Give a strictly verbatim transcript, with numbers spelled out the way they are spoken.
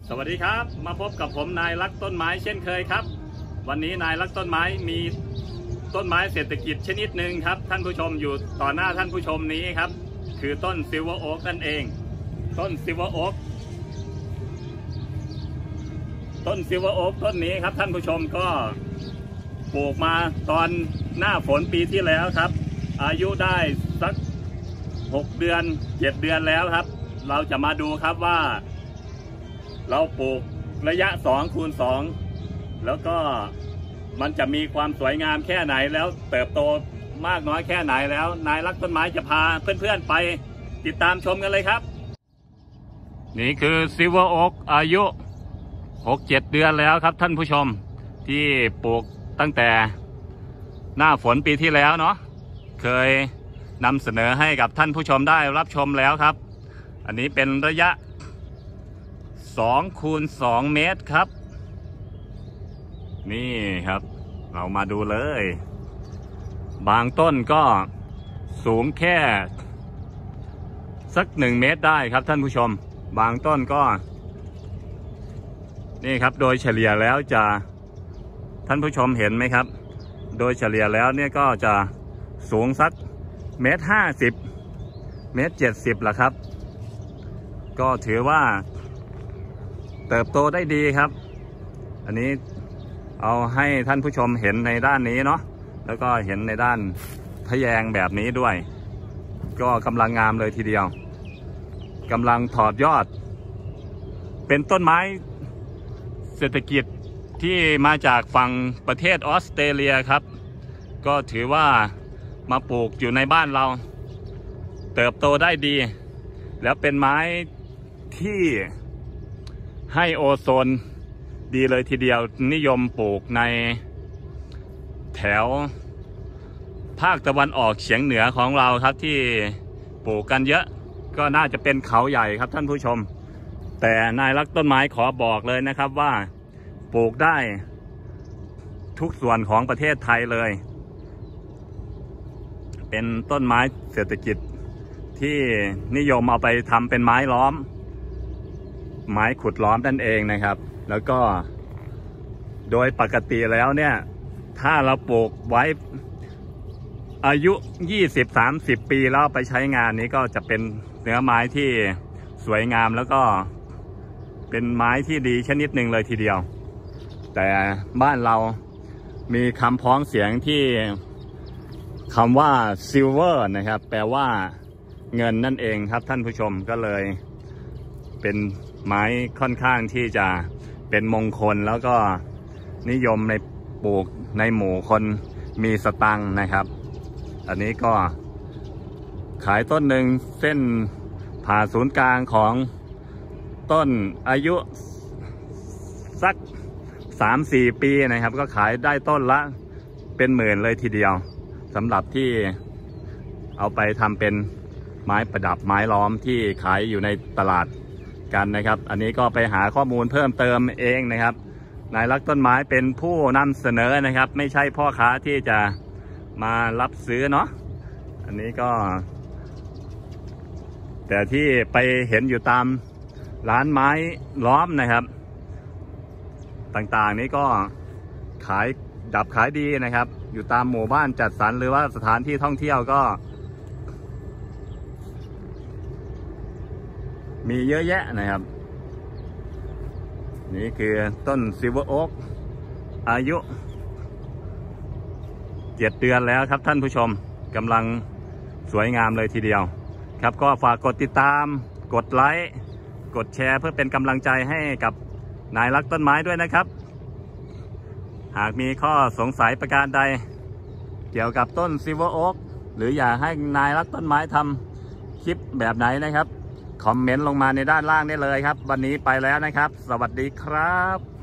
สวัสดีครับมาพบกับผมนายรักต้นไม้เช่นเคยครับวันนี้นายรักต้นไม้มีต้นไม้เศรษฐกิจชนิดหนึ่งครับท่านผู้ชมอยู่ต่อหน้าท่านผู้ชมนี้ครับคือต้นซิลเวอร์โอ๊กนั่นเองต้นซิลเวอร์โอ๊กต้นซิลเวอร์โอ๊กต้นนี้ครับท่านผู้ชมก็ปลูกมาตอนหน้าฝนปีที่แล้วครับอายุได้สักหกเดือนเจ็ดเดือนแล้วครับเราจะมาดูครับว่าเราปลูกระยะสองคูณสองแล้วก็มันจะมีความสวยงามแค่ไหนแล้วเติบโตมากน้อยแค่ไหนแล้วนายรักต้นไม้จะพาเพื่อนๆไปติดตามชมกันเลยครับนี่คือซิลเวอร์โอ๊กอายุหกเจ็ดเดือนแล้วครับท่านผู้ชมที่ปลูกตั้งแต่หน้าฝนปีที่แล้วเนาะเคยนำเสนอให้กับท่านผู้ชมได้รับชมแล้วครับอันนี้เป็นระยะสองคูณสองเมตรครับนี่ครับเรามาดูเลยบางต้นก็สูงแค่สักหนึ่งเมตรได้ครับท่านผู้ชมบางต้นก็นี่ครับโดยเฉลี่ยแล้วจะท่านผู้ชมเห็นไหมครับโดยเฉลี่ยแล้วเนี่ยก็จะสูงสักเมตรห้าสิบเมตรเจ็ดสิบละครับก็ถือว่าเติบโตได้ดีครับอันนี้เอาให้ท่านผู้ชมเห็นในด้านนี้เนาะแล้วก็เห็นในด้านทะแยงแบบนี้ด้วยก็กำลังงามเลยทีเดียวกำลังถอดยอดเป็นต้นไม้เศรษฐกิจที่มาจากฝั่งประเทศออสเตรเลียครับก็ถือว่ามาปลูกอยู่ในบ้านเราเติบโตได้ดีแล้วเป็นไม้ที่ให้โอโซนดีเลยทีเดียวนิยมปลูกในแถวภาคตะวันออกเฉียงเหนือของเราครับที่ปลูกกันเยอะก็น่าจะเป็นเขาใหญ่ครับท่านผู้ชมแต่นายรักต้นไม้ขอบอกเลยนะครับว่าปลูกได้ทุกส่วนของประเทศไทยเลยเป็นต้นไม้เศรษฐกิจที่นิยมเอาไปทำเป็นไม้ล้อมไม้ขุดล้อมนั่นเองนะครับแล้วก็โดยปกติแล้วเนี่ยถ้าเราปลูกไว้อายุ ยี่สิบถึงสามสิบ ปีแล้วไปใช้งานนี้ก็จะเป็นเนื้อไม้ที่สวยงามแล้วก็เป็นไม้ที่ดีชนิดหนึ่งเลยทีเดียวแต่บ้านเรามีคำพ้องเสียงที่คำว่า silver นะครับแปลว่าเงินนั่นเองครับท่านผู้ชมก็เลยเป็นไม้ค่อนข้างที่จะเป็นมงคลแล้วก็นิยมในปลูกในหมู่คนมีสตังค์นะครับอันนี้ก็ขายต้นหนึ่งเส้นผ่าศูนย์กลางของต้นอายุสัก สามถึงสี่ ปีนะครับก็ขายได้ต้นละเป็นหมื่นเลยทีเดียวสำหรับที่เอาไปทำเป็นไม้ประดับไม้ล้อมที่ขายอยู่ในตลาดกันนะครับอันนี้ก็ไปหาข้อมูลเพิ่มเติมเองนะครับนายรักต้นไม้เป็นผู้นำเสนอนะครับไม่ใช่พ่อค้าที่จะมารับซื้อเนาะอันนี้ก็แต่ที่ไปเห็นอยู่ตามร้านไม้ล้อมนะครับต่างๆนี้ก็ขายดับขายดีนะครับอยู่ตามหมู่บ้านจัดสรรหรือว่าสถานที่ท่องเที่ยวก็มีเยอะแยะนะครับนี่คือต้นซิลเวอร์โอ๊กอายุเจ็ดเดือนแล้วครับท่านผู้ชมกำลังสวยงามเลยทีเดียวครับก็ฝากกดติดตามกดไลค์กดแชร์เพื่อเป็นกำลังใจให้กับนายรักต้นไม้ด้วยนะครับหากมีข้อสงสัยประการใดเกี่ยวกับต้นซิลเวอร์โอ๊กหรืออยากให้นายรักต้นไม้ทำคลิปแบบไหนนะครับคอมเมนต์ลงมาในด้านล่างได้เลยครับวันนี้ไปแล้วนะครับสวัสดีครับ